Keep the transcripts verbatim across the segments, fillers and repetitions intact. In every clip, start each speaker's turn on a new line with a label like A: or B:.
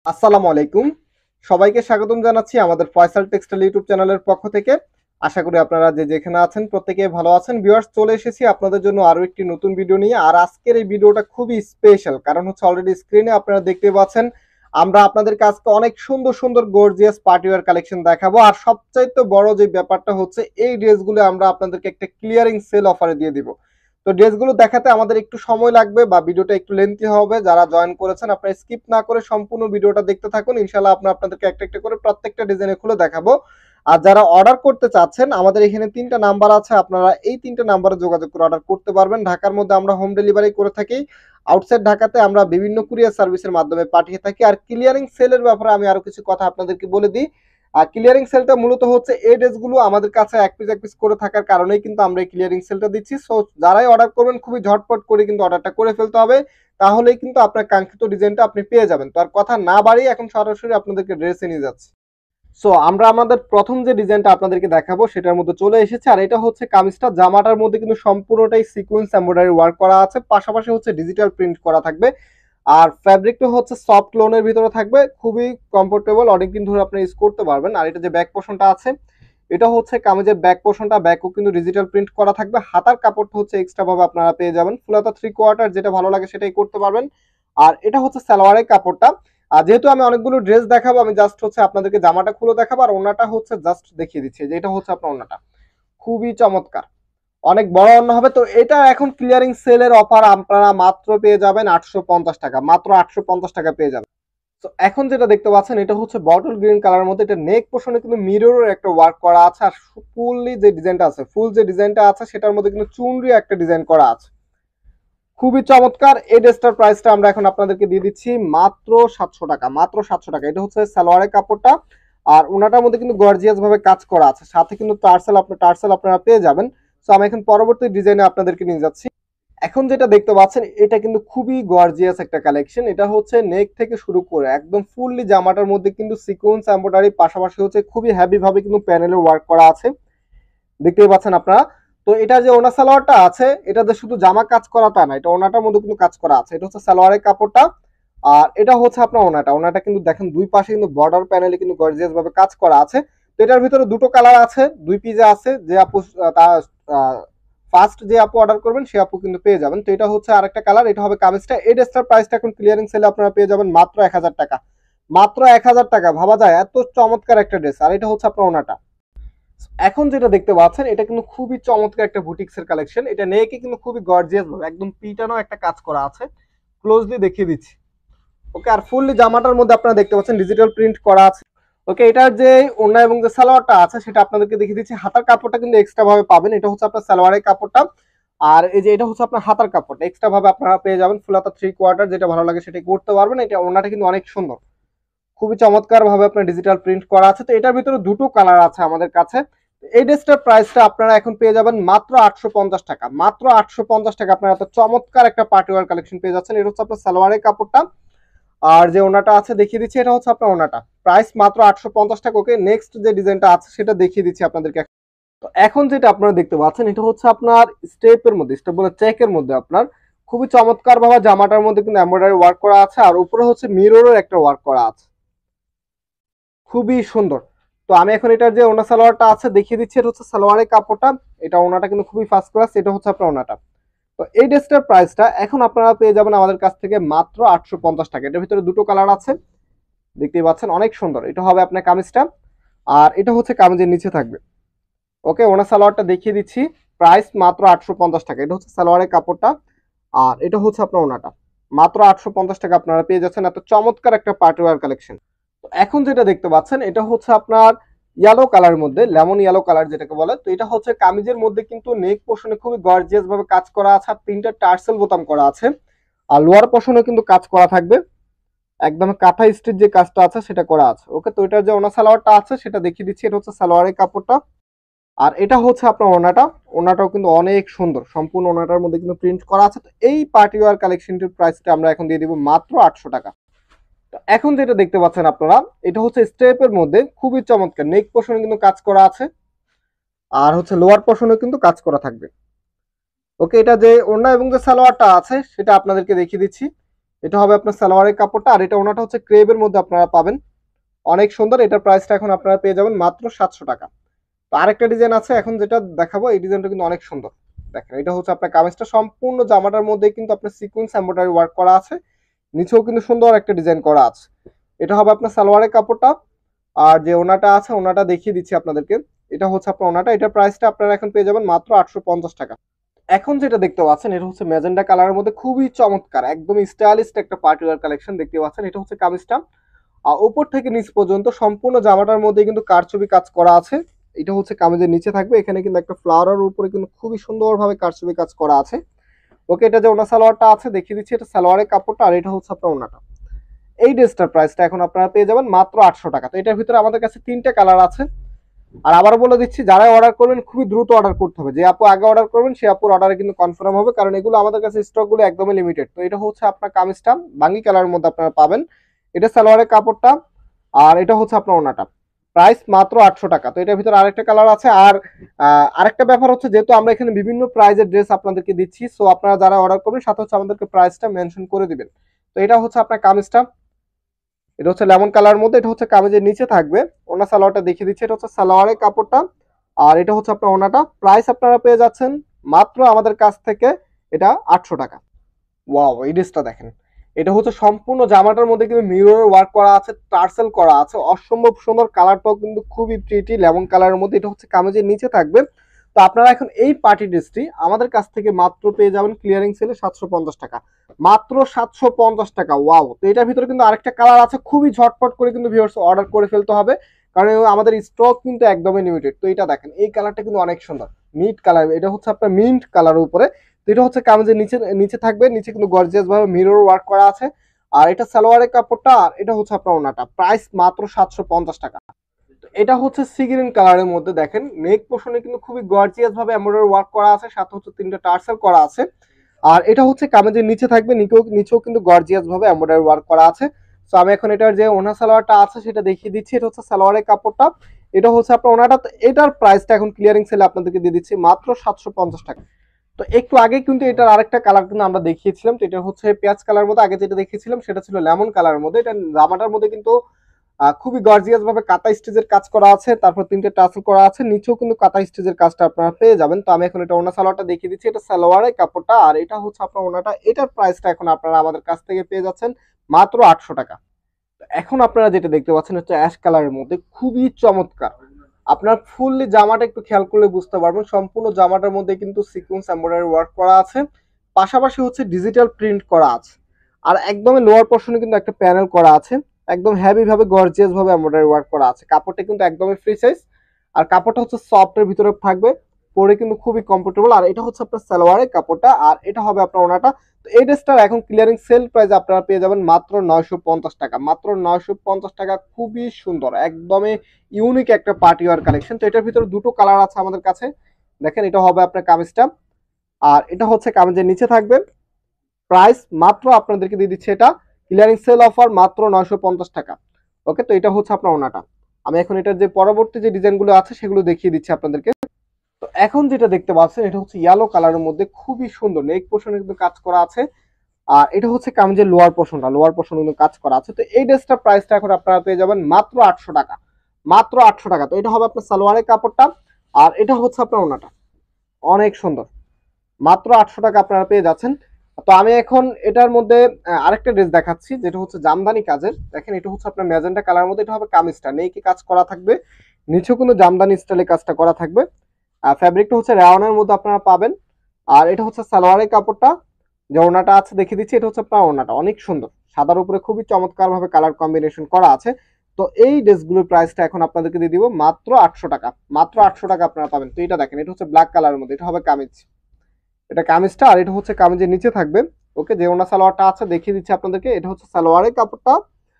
A: আসসালামু আলাইকুম। সবাইকে স্বাগতম জানাচ্ছি আমাদের ফয়সাল টেক্সটাইল ইউটিউব চ্যানেলের পক্ষ থেকে। আশা করি আপনারা যে যেখানে আছেন প্রত্যেকে ভালো আছেন। ভিউয়ার্স, চলে এসেছি আপনাদের জন্য আরো একটি নতুন ভিডিও নিয়ে। আর আজকের এই ভিডিওটা খুবই স্পেশাল, কারণ হচ্ছে অলরেডি স্ক্রিনে আপনারা দেখতে পাচ্ছেন আমরা আপনাদেরকে আজকে অনেক সুন্দর সুন্দর গর্জিয়াস পার্টিওয়ার কালেকশন দেখাবো। আর সবচাইতে বড় যে ব্যাপারটা হচ্ছে এই ড্রেসগুলো আমরা আপনাদেরকে একটা ক্লিয়ারিং সেল অফারে দিয়ে দিব। তো ড্রেসগুলো দেখাতে আমাদের একটু সময় লাগবে বা ভিডিওটা একটু লেন্থি হবে। যারা জয়েন করেছেন আপনারা স্কিপ না করে সম্পূর্ণ ভিডিওটা দেখতে থাকুন। ইনশাআল্লাহ আমরা আপনাদেরকে একটা একটা করে প্রত্যেকটা ডিজাইনে খুলে দেখাবো। আর যারা অর্ডার করতে চাচ্ছেন, আমাদের এখানে তিনটা নাম্বার আছে, আপনারা এই তিনটা নাম্বারে যোগাযোগ করে অর্ডার করতে পারবেন। ঢাকার মধ্যে আমরা হোম ডেলিভারি করে থাকি। আউটসাইড ঢাকাতে আমরা বিভিন্ন কুরিয়ার সার্ভিসের মাধ্যমে পাঠিয়ে থাকি। আর ক্লিয়ারিং সেলের ব্যাপারে আমি আরো কিছু কথা আপনাদেরকে বলে দিই। আর ক্লিয়ারিং সেলটা মূলত হচ্ছে এই ড্রেসগুলো আমাদের কাছে এক পিস এক পিস করে থাকার কারণেই কিন্তু আমরা এই ক্লিয়ারিং সেলটা দিচ্ছি। সো যারাই অর্ডার করবেন খুবই ঝটপট করে কিন্তু অর্ডারটা করে ফেলতে হবে, তাহলেই কিন্তু আপনার কাঙ্ক্ষিত ডিজাইনটা আপনি পেয়ে যাবেন। তো আর কথা না বাড়িয়ে এখন সরাসরি আপনাদেরকে ড্রেসে নিয়ে যাচ্ছি। সো আমরা আমাদের প্রথম যে ডিজাইনটা আপনাদেরকে দেখাবো সেটার মধ্যে চলে এসেছে। আর এটা হচ্ছে কামিজটা, জামাটার মধ্যে কিন্তু সম্পূর্ণটাই সিকোয়েন্স এমব্রয়ডারি ওয়ার্ক করা আছে, পাশাপাশি হচ্ছে ডিজিটাল প্রিন্ট করা থাকবে। আর ফ্যাব্রিকটা হচ্ছে সফট লোনের ভিতরে থাকবে, খুবই কমফোর্টেবল, অনেকদিন ধরে আপনি ইউজ করতে পারবেন। আর এটা যে ব্যাক পোর্শনটা আছে, এটা হচ্ছে কামিজের ব্যাক পোর্শনটা, ব্যাকও কিন্তু ডিজিটাল প্রিন্ট করা থাকবে। হাতার কাপড়টা হচ্ছে এক্সট্রা ভাবে আপনারা পেয়ে যাবেন, ফুলাতা থ্রি কোয়ার্টার, যেটা ভালো লাগে সেটাই করতে পারবেন। আর এটা হচ্ছে সালোয়ারের কাপড়টা। আর যেহেতু আমি অনেকগুলো ড্রেস দেখাবো, আমি জাস্ট হচ্ছে আপনাদেরকে জামাটা খুলে দেখাবো, আর ওনাটা হচ্ছে জাস্ট দেখিয়ে দিচ্ছি যে এটা হচ্ছে আপনার ওনাটা, খুবই চমৎকার, অনেক বড় অন্য হবে। তো এটা এখন ক্লিয়ারিং সেলের অফার আপনারা মাত্র পেয়ে যাবেন আটশো পঞ্চাশ টাকা, মাত্র আটশো পঞ্চাশ টাকা পেয়ে যাবেন। তো এখন যেটা দেখতে পাচ্ছেন এটা হচ্ছে বটল গ্রিন কালারের মধ্যে, এটা নেক পোর্শনে কিন্তু মিররের একটা ওয়ার্ক করা আছে। আর ফুললি যে ডিজাইনটা আছে, ফুল যে ডিজাইনটা আছে সেটার মধ্যে কিন্তু চুনরি একটা ডিজাইন করা আছে, খুবই চমৎকার। এই ড্রেসটার প্রাইসটা আমরা এখন আপনাদেরকে দিয়ে দিচ্ছি মাত্র সাতশো টাকা, মাত্র সাতশো টাকা। এটা হচ্ছে সালোয়ারের কাপড়টা, আর ওনাটার মধ্যে কিন্তু গর্জিয়াস ভাবে কাজ করা আছে, সাথে কিন্তু টার্সেল আপনার টার্সেল আপনারা পেয়ে যাবেন। তো আমি এখন পরবর্তী ডিজাইনে আপনাদেরকে নিয়ে যাচ্ছি। এখন যেটা দেখতে পাচ্ছেন এটা কিন্তু খুবই গর্জিয়াস একটা কালেকশন। এটা হচ্ছে নেক থেকে শুরু করে একদম ফুললি জামাটার মধ্যে কিন্তু সিকোয়েন্স এমব্রয়ডারি, পাশাপাশি হচ্ছে খুবই হেভি ভাবে কিন্তু প্যানেলের ওয়ার্ক করা আছে, দেখতেই পাচ্ছেন আপনারা। তো এটা যে ওনা সালোয়ারটা আছে, এটাতে শুধু জামা কাজ করা তা না, এটা ওনাটার মধ্যে কিন্তু কাজ করা আছে। এটা হচ্ছে সালোয়ারের কাপড়টা, আর এটা হচ্ছে আপনার ওনাটা। ওনাটা কিন্তু দেখেন দুই পাশে কিন্তু বর্ডার প্যানেলে কিন্তু গর্জিয়াস ভাবে কাজ করা আছে। তো এটার ভিতরে দুটো কালার আছে, দুই পিজে আছে। যে আপু ফার্স্ট যে আপু অর্ডার করবেন সে আপু কিন্তু পেয়ে যাবেন। তো এটা হচ্ছে আরেকটা কালার, এটা হবে কামিজটা। এই ড্রেসটার প্রাইসটা এখন ক্লিয়ারিং সেলে আপনারা পেয়ে যাবেন মাত্র এক হাজার টাকা, মাত্র এক হাজার টাকা। ভাবা যায় এত চমৎকার একটা ড্রেস। আর এটা হচ্ছে আপনার ওনাটা। এখন যেটা দেখতে পাচ্ছেন এটা কিন্তু খুবই চমৎকার একটা বুটিক্সের কালেকশন। এটা নেকে কিন্তু খুবই গর্জিয়াস ভাবে একদম পিটানো একটা কাজ করা আছে, ক্লোজলি দেখিয়ে দিচ্ছি। ওকে, আর ফুললি জামাটার মধ্যে আপনারা দেখতে পাচ্ছেন ডিজিটাল প্রিন্ট করা আছে। ওকে, এটার যে ওড়না এবং যে সালোয়ারটা আছে সেটা আপনাদেরকে দেখিয়ে দিচ্ছি। হাতার কাপড়টা কিন্তু এক্সট্রা ভাবে পাবেন, এটা হচ্ছে আপনার সালোয়ারের কাপড়টা। আর এই যে এটা হচ্ছে আপনার হাতার কাপড়টা, এক্সট্রা ভাবে আপনারা পেয়ে যাবেন, ফুলাতা থ্রি কোয়ার্টার, যেটা ভালো লাগে সেটাই করতে পারবেন। এটা ওড়নাটা কিন্তু অনেক সুন্দর, খুবই চমৎকার ভাবে আপনার ডিজিটাল প্রিন্ট করা আছে। তো এটার ভিতরে দুটো কালার আছে আমাদের কাছে। এই ড্রেসটার প্রাইসটা আপনারা এখন পেয়ে যাবেন মাত্র আটশো পঞ্চাশ টাকা, মাত্র আটশো পঞ্চাশ টাকা। আপনারা এত চমৎকার একটা পার্টিওয়ার কালেকশন পেয়ে যাচ্ছেন। এটা হচ্ছে আপনার সালোয়ারের কাপড়টা, আর যে ওনাটা আছে দেখিয়ে দিচ্ছি, এটা হচ্ছে আপনার ওনাটা, প্রাইস মাত্র আটশো পঞ্চাশ টাকা। ওকে, নেক্সট যে ডিজাইনটা আছে সেটা দেখিয়ে দিচ্ছি আপনাদেরকে। তো এখন যেটা আপনারা দেখতে পাচ্ছেন এটা হচ্ছে আপনার স্টেপের মধ্যে, স্টেপ বলে চেকের মধ্যে আপনার খুবই চমৎকার ভাবে জামাটার মধ্যে কিন্তু এমব্রয়ডারি ওয়ার্ক করা আছে, আর উপরে হচ্ছে মিররের একটা ওয়ার্ক করা আছে, খুবই সুন্দর। তো আমি এখন এটার যে ওনা সালোয়ারটা আছে দেখিয়ে দিচ্ছি। এটা হচ্ছে সালোয়ারের কাপড়টা, এটা ওনাটা কিন্তু খুবই ফার্স্ট ক্লাস। এটা হচ্ছে আপনার ওনাটা। তো এই ড্রেসটার প্রাইসটা এখন আপনারা পেয়ে যাবেন আমাদের কাছ থেকে মাত্র আটশো পঞ্চাশ টাকা। এটার ভিতরে দুটো কালার আছে, দেখতেই পাচ্ছেন, অনেক সুন্দর। এটা হবে আপনার কামিজটা, আর এটা হচ্ছে কামিজের নিচে থাকবে। ওকে, ওনা সালোয়ারটা দেখিয়ে দিচ্ছি, প্রাইস মাত্র আটশো পঞ্চাশ টাকা। এটা হচ্ছে সালোয়ারের কাপড়টা, আর এটা হচ্ছে আপনার ওনাটা, মাত্র আটশো পঞ্চাশ টাকা আপনারা পেয়ে যাচ্ছেন। এত চমৎকার একটা পার্টিওয়ার কালেকশন। এখন যেটা দেখতে পাচ্ছেন এটা হচ্ছে আপনার ইয়েলো কালার মধ্যে, লেমন ইয়েলো কালার যেটাকে বলে। তো এটা হচ্ছে কামিজের মধ্যে কিন্তু নেক পোর্শনে খুবই গর্জিয়াস ভাবে কাজ করা আছে, আর তিনটা টার্সেল বোতাম করা আছে। আর লোয়ার পোর্শনে কিন্তু কাজ করা থাকবে, একদম কাঁথা স্টিচ যে কাজটা আছে সেটা করা আছে। ওকে, তো এটার যে ওনা সালোয়ারটা আছে সেটা দেখিয়ে দিচ্ছি। এটা হচ্ছে সালোয়ারের কাপড়টা, আর এটা হচ্ছে আপনার ওনাটা। ওনাটাও কিন্তু অনেক সুন্দর, সম্পূর্ণ ওনাটার মধ্যে কিন্তু প্রিন্ট করা আছে। তো এই পার্টিওয়ার কালেকশনটির প্রাইসটা আমরা এখন দিয়ে দিব মাত্র আটশো টাকা। এখন যেটা দেখতে পাচ্ছেন আপনারা এটা হচ্ছে স্টেপের মধ্যে খুবই চমৎকার, নেক পোর্শনে কিন্তু কাজ করা আছে, আর হচ্ছে লোয়ার পোর্শনে কিন্তু কাজ করা থাকবে। ওকে, এটা যে ওড়না এবং যে সালোয়ারটা আছে সেটা আপনাদেরকে দেখিয়ে দিচ্ছি। এটা হবে আপনার সালোয়ারের কাপড়টা, আর এটা ওনাটা হচ্ছে ক্রেপের মধ্যে আপনারা পাবেন, অনেক সুন্দর। এটার প্রাইসটা এখন আপনারা পেয়ে যাবেন মাত্র সাতশো টাকা। তো আরেকটা ডিজাইন আছে এখন যেটা দেখাবো, এই ডিজাইনটা কিন্তু অনেক সুন্দর। দেখেন এটা হচ্ছে আপনার কামিজটা, সম্পূর্ণ জামাটার মধ্যে কিন্তু আপনার সিকোয়েন্স এমব্রয়ডারি ওয়ার্ক করা আছে, নিচেও কিন্তু সুন্দর একটা ডিজাইন করা আছে। এটা হবে আপনার সালোয়ারের কাপড়টা, আর যে ওনাটা আছে ওনাটা দেখিয়ে দিচ্ছি আপনাদেরকে। এটা হচ্ছে আপনার ওনাটা, এটার প্রাইসটা আপনারা এখন পেয়ে যাবেন মাত্র আটশো পঞ্চাশ টাকা। এখন যেটা দেখতে পাচ্ছেন এটা হচ্ছে ম্যাজেন্ডা কালারের মধ্যে খুবই চমৎকার, একদম স্টাইলিশ একটা পার্টি ওয়্যার কালেকশন দেখতে পাচ্ছেন। এটা হচ্ছে কামিজটা, আর উপর থেকে নিচ পর্যন্ত সম্পূর্ণ জামাটার মধ্যে কিন্তু কারচুপি কাজ করা আছে। এটা হচ্ছে কামিজের নিচে থাকবে, এখানে কিন্তু একটা ফ্লাওয়ারের উপরে কিন্তু খুবই সুন্দরভাবে কারচুপি কাজ করা আছে। ওকে, এটা যে ওনা সালোয়ারটা আছে দেখিয়ে দিচ্ছি, এটা সালোয়ারের কাপড়টা, আর এটা হচ্ছে আপনার ওনাটা। এই ড্রেসটার প্রাইসটা এখন আপনারা পেয়ে যাবেন মাত্র আটশো টাকা। তো এটার ভিতরে আমাদের কাছে তিনটা কালার আছে, আর আবার বলে দিচ্ছি যারা অর্ডার করবেন খুবই দ্রুত অর্ডার করতে হবে, যে আপু আগে অর্ডার করবেন সেই আপুর অর্ডারে কিন্তু কনফার্ম হবে, কারণ এগুলো আমাদের কাছে স্টকগুলো একদমই লিমিটেড। তো এটা হচ্ছে আপনার কামিজটা বাঙ্গি কালারের মধ্যে আপনারা পাবেন, এটা সালোয়ারের কাপড়টা, আর এটা হচ্ছে আপনার ওনাটা। প্রাইস মাত্র আটশো টাকা। তো এটার ভিতরে আরেকটা কালার আছে, আর আরেকটা ব্যাপার হচ্ছে যেহেতু আমরা এখানে বিভিন্ন প্রাইজের ড্রেস আপনাদেরকে দিচ্ছি, সো আপনারা যারা অর্ডার করবেন সাথে হচ্ছে আমাদেরকে প্রাইসটা মেনশন করে দিবেন। তো এটা হচ্ছে আপনার কামিজটা, এটা হচ্ছে লেমন কালার মধ্যে, এটা হচ্ছে কামিজের নিচে থাকবে। ওনা সালোয়ারটা দেখিয়ে দিচ্ছি, এটা হচ্ছে সালোয়ারের কাপড়টা, আর এটা হচ্ছে আপনার ওনাটা। প্রাইস আপনারা পেয়ে যাচ্ছেন মাত্র আমাদের কাছ থেকে এটা আটশো টাকা। ওয়াও, এই ড্রেসটা দেখেন, এটা হচ্ছে সম্পূর্ণ জামাটার মধ্যে কিন্তু মিরর ওয়ার্ক করা আছে, টার্সেল করা আছে, অসম্ভব সুন্দর। কালারটাও কিন্তু খুবই প্রিটি লেমন কালারের মধ্যে, এটা হচ্ছে কামিজের নিচে থাকবে। তো আপনারা এখন এই পার্টি ড্রেসটি আমাদের কাছ থেকে মাত্র পেয়ে যাবেন ক্লিয়ারিং সেলে সাতশো পঞ্চাশ টাকা, মাত্র সাতশো পঞ্চাশ টাকা। ওয়াও, তো এটার ভিতরে কিন্তু আরেকটা কালার আছে, খুবই ঝটপট করে কিন্তু ভিউয়ার্স অর্ডার করে ফেলতে হবে, কারণ আমাদের স্টক কিন্তু একদমই লিমিটেড। তো এটা দেখেন, এই কালারটা কিন্তু অনেক সুন্দর, মিন্ট কালার, এটা হচ্ছে আপনার মিন্ট কালারের উপরে। তো এটা হচ্ছে কামিজের নিচে নিচে থাকবে, নিচে কিন্তু গর্জিয়াস ভাবে মিরর ওয়ার্ক করা আছে, আর এটা সালোয়ারের কাপড়টা, আর এটা হচ্ছে আপনার ওনাটা। প্রাইস মাত্র সাতশো পঞ্চাশ টাকা। এটা হচ্ছে সি গ্রিন কালারের মধ্যে, দেখেন নেক পোর্শনে কিন্তু খুবই গর্জিয়াস ভাবে এমব্রয়ডারি ওয়ার্ক করা আছে, সাথে হচ্ছে তিনটা টার্সেল করা আছে, আর এটা হচ্ছে কামিজের নিচে থাকবে, নিচেও নিচেও কিন্তু গর্জিয়াস ভাবে এমব্রয়ডারি ওয়ার্ক করা আছে। সো আমি এখন এটার যে ওনা সালোয়ারটা আছে সেটা দেখিয়ে দিচ্ছি, এটা হচ্ছে সালোয়ারের কাপড়টা, এটা হচ্ছে আপনার ওনাটা। এটার প্রাইসটা এখন ক্লিয়ারিং সেলে আপনাদেরকে দিয়ে দিচ্ছি মাত্র সাতশো পঞ্চাশ টাকা। তো একটু আগে কিন্তু এটার আরেকটা কালার কিন্তু আমরা দেখিয়েছিলাম, তো এটা হচ্ছে পেঁয়াজ কালার মধ্যে, আগে যেটা দেখিয়েছিলাম সেটা ছিল লেমন কালারের মধ্যে। এটা জামাটার মধ্যে কিন্তু খুবই গর্জিয়াস ভাবে কাটা স্টিচের কাজ করা আছে, তারপর তিনটে টাসেল করা আছে, নিচেও কিন্তু কাটা স্টিচের কাজটা আপনারা পেয়ে যাবেন। তো আমি এখন এটা ওনা সালোয়ারটা দেখিয়ে দিচ্ছি, এটা সালোয়ারের কাপড়টা, আর এটা হচ্ছে আপনার ওনাটা। এটার প্রাইসটা এখন আপনারা আমাদের কাছ থেকে পেয়ে যাচ্ছেন মাত্র আটশো টাকা। এখন আপনারা যেটা দেখতে পাচ্ছেন হচ্ছে অ্যাশ কালারের মধ্যে, খুবই চমৎকার। আপনার ফুললি জামাটা একটু খেয়াল করলে বুঝতে পারবেন, সম্পূর্ণ জামাটার মধ্যে কিন্তু সিকোয়েন্স এমব্রয়ডারি ওয়ার্ক করা আছে, পাশাপাশি হচ্ছে ডিজিটাল প্রিন্ট করা আছে, আর একদমই লোয়ার পোর্শনে কিন্তু একটা প্যানেল করা আছে, একদম হেভি ভাবে গর্জিয়াস ভাবে এমব্রয়ডারি ওয়ার্ক করা আছে। কাপড়টা কিন্তু একদমই ফ্রি সাইজ, আর কাপড়টা হচ্ছে সফটের ভিতরে থাকবে, পরে কিন্তু খুবই কমফোর্টেবল। আর এটা হচ্ছে আপনার সালোয়ারের কাপড়টা, আর এটা হবে আপনার ওনাটা। তো এই ড্রেসটার এখন ক্লিয়ারিং সেল প্রাইস আপনারা পেয়ে যাবেন মাত্র নয়শো পঞ্চাশ টাকা, মাত্র নয়শো পঞ্চাশ টাকা। খুবই সুন্দর, একদমই ইউনিক একটা পার্টি ওয়্যার কালেকশন। তো এটার ভিতরে দুটো কালার আছে আমাদের কাছে, দেখেন এটা হবে আপনার কামিজটা, আর এটা হচ্ছে কামিজের নিচে থাকবে। প্রাইস মাত্র আপনাদেরকে দিয়ে দিচ্ছে এটা ক্লিয়ারিং সেল অফার মাত্র নয়শো পঞ্চাশ টাকা। ওকে, তো এটা হচ্ছে আপনার ওনাটা। আমি এখন এটার যে পরবর্তী যে ডিজাইনগুলো আছে সেগুলো দেখিয়ে দিচ্ছি আপনাদেরকে। তো এখন যেটা দেখতে পাচ্ছেন এটা হচ্ছে ইয়েলো কালারের মধ্যে, খুবই সুন্দর, নেক পোর্শনে কিন্তু কাজ করা আছে, আর এটা হচ্ছে কামিজের লোয়ার পোর্শনটা, লোয়ার পোর্শনে কিন্তু কাজ করা আছে। তো এই ড্রেসটার প্রাইসটা এখন আপনারা পেয়ে যাবেন মাত্র আটশো টাকা, মাত্র আটশো টাকা। তো এটা হবে আপনার সালোয়ারের কাপড়টা, আর এটা হচ্ছে আপনার ওনাটা, অনেক সুন্দর, মাত্র আটশো টাকা আপনারা পেয়ে যাচ্ছেন। তো আমি এখন এটার মধ্যে আরেকটা ড্রেস দেখাচ্ছি যেটা হচ্ছে জামদানি কাজের। দেখেন এটা হচ্ছে আপনার ম্যাজেন্টা কালার মধ্যে, এটা হবে কামিজটা, নেই কি কাজ করা থাকবে, নিচেও কিন্তু জামদানি স্টাইলে কাজটা করা থাকবে। আর ফ্যাব্রিকটা হচ্ছে রায়নের মধ্যে আপনারা পাবেন, আর এটা হচ্ছে সালোয়ারের কাপড়টা, যে ওনাটা আছে দেখিয়ে দিচ্ছি, এটা হচ্ছে আপনার ওনাটা, অনেক সুন্দর, সাদার উপরে খুবই চমৎকার ভাবে কালার কম্বিনেশন করা আছে। তো এই ড্রেসগুলোর প্রাইসটা এখন আপনাদেরকে দিয়ে দিব মাত্র আটশো টাকা, মাত্র আটশো টাকা আপনারা পাবেন। তো এটা দেখেন, এটা হচ্ছে ব্ল্যাক কালারের মধ্যে, এটা হবে কামিজ, এটা কামিজটা, আর এটা হচ্ছে কামিজের নিচে থাকবে। ওকে, যে ওনা সালোয়ারটা আছে দেখিয়ে দিচ্ছি আপনাদেরকে, এটা হচ্ছে সালোয়ারের কাপড়টা,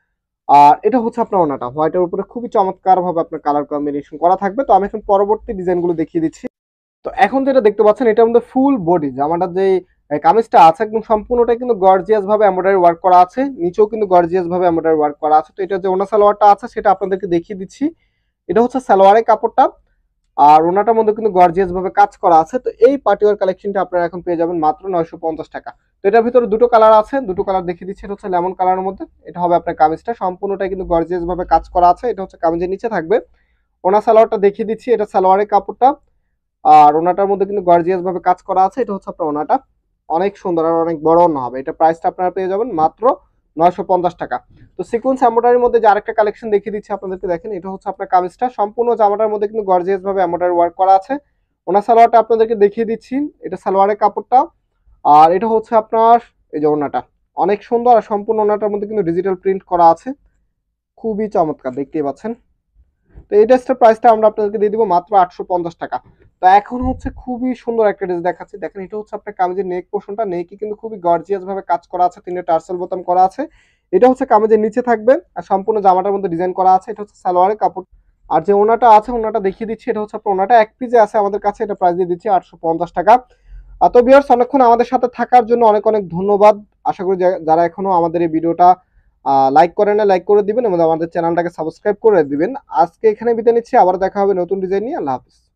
A: আর এটা হচ্ছে আপনার ওনাটা, হোয়াইটের উপরে খুবই চমৎকার ভাবে আপনার কালার কম্বিনেশন করা থাকবে। তো আমি এখন পরবর্তী ডিজাইনগুলো দেখিয়ে দিচ্ছি। তো এখন যেটা দেখতে পাচ্ছেন এটার মধ্যে ফুল বডি জামাটার যে কামিজটা আছে একদম সম্পূর্ণটাই কিন্তু গর্জিয়াস ভাবে এমব্রয়ডারি ওয়ার্ক করা আছে, নিচেও কিন্তু গর্জিয়াস ভাবে এমব্রয়ডারি ওয়ার্ক করা আছে। তো এটা যে ওনা সালোয়ারটা আছে সেটা আপনাদেরকে দেখিয়ে দিচ্ছি, এটা হচ্ছে সালোয়ারের কাপড়টা, আর ওনাটার মধ্যে কিন্তু গর্জিয়াস ভাবে কাজ করা আছে। তো এই পার্টিওয়ার কালেকশনটা আপনারা এখন পেয়ে যাবেন মাত্র নয়শো পঞ্চাশ টাকা। তো এটার ভিতরে দুটো কালার আছে, দুটো কালার দেখিয়ে দিচ্ছি। এটা হচ্ছে লেমন কালারের মধ্যে, এটা হবে আপনার কামিজটা, সম্পূর্ণটাই কিন্তু গর্জিয়াস ভাবে কাজ করা আছে। এটা হচ্ছে কামিজের নিচে থাকবে। ওনা সালোয়ারটা দেখিয়ে দিচ্ছি, এটা সালোয়ারের কাপড়টা। আর ওনাটার মধ্যে কিন্তু গর্জিয়াস ভাবে কাজ করা আছে। এটা হচ্ছে আপনার ওনাটা, অনেক সুন্দর আর অনেক বড় ওনা হবে। এটা প্রাইসটা আপনারা পেয়ে যাবেন মাত্র নয়শো পঞ্চাশ টাকা। তো সিকুয়েন্স এমব্রয়ডারির মধ্যে যে আরেকটা কালেকশন দেখিয়ে দিচ্ছি আপনাদেরকে, দেখেন এটা হচ্ছে আপনার কামিজটা, সম্পূর্ণ জামাটার মধ্যে কিন্তু গর্জিয়াস ভাবে এমব্রয়ডারি ওয়ার্ক করা আছে। ওনা সালোয়ারটা আপনাদেরকে দেখিয়ে দিচ্ছি, এটা সালোয়ারের কাপড়টা। আর এটা হচ্ছে আপনার এই যে ওনাটা, অনেক সুন্দর আর সম্পূর্ণ ওনাটার মধ্যে কিন্তু ডিজিটাল প্রিন্ট করা আছে, খুবই চমৎকার, দেখতেই পাচ্ছেন। তো এই ড্রেসটার প্রাইসটা আমরা আপনাদেরকে দিয়ে দিব মাত্র আটশো পঞ্চাশ টাকা। তো এখন হচ্ছে খুবই সুন্দর একটা ড্রেস দেখাচ্ছি, দেখেন এটা হচ্ছে আপনার কামিজের নেক পোর্শনটা, নেকে কিন্তু খুবই গর্জিয়াস ভাবে কাজ করা আছে, তিনটে টার্সেল বোতাম করা আছে। এটা হচ্ছে কামিজের নিচে থাকবে আর সম্পূর্ণ জামাটার মধ্যে ডিজাইন করা আছে। এটা হচ্ছে সালোয়ারের কাপড়। আর যে ওনাটা আছে ওনাটা দেখিয়ে দিচ্ছি, এটা হচ্ছে আপনার ওনাটা এক পিসে আছে আমাদের কাছে, এটা প্রাইস দিয়ে দিচ্ছি আটশো পঞ্চাশ টাকা। আর তো ভিউয়ার্স, অনেকক্ষণ আমাদের সাথে থাকার জন্য অনেক অনেক ধন্যবাদ। আশা করি যারা এখনো আমাদের এই ভিডিওটা লাইক করেন না লাইক করে দিবেন এবং আমাদের চ্যানেলটাকে সাবস্ক্রাইব করে দিবেন। আজকে এখানে বিদায় নিচ্ছি, আবার দেখা হবে নতুন ডিজাইন নিয়ে। আল্লাহ হাফিজ।